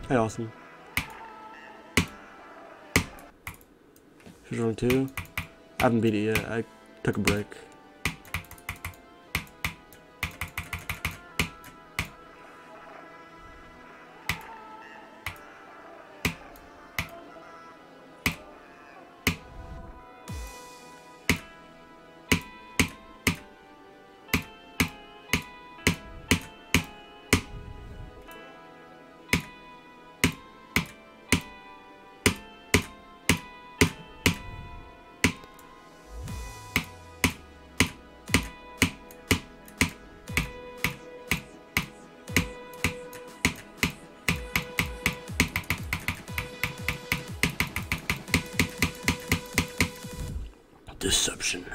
Hey, awesome. She's wrong too. I haven't beat it yet. I took a break. Deception.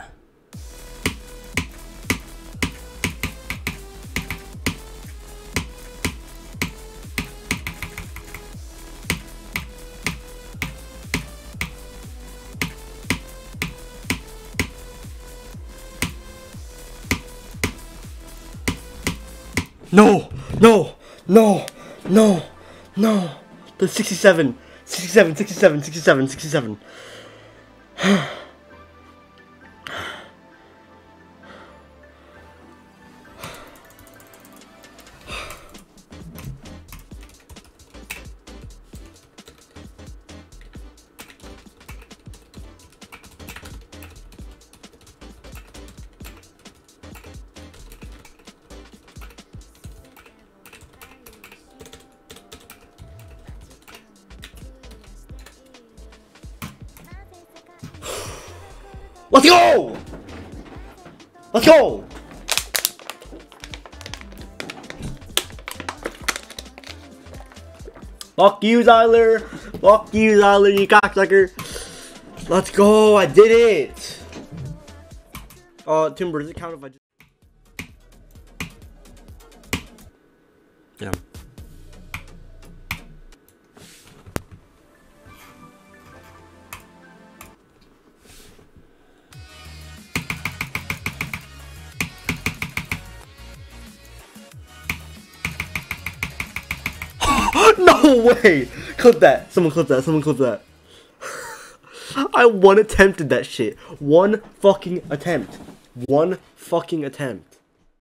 No! No! No! No! No! The 67! 67, 67, 67, 67. Let's go! Let's go! Fuck you, Zyler! Fuck you, Zyler, you cocksucker! Let's go! I did it! Timber, does it count if I just... Yeah. No way! Clip that. Someone clip that. Someone clip that. I one attempted that shit. One fucking attempt. One fucking attempt.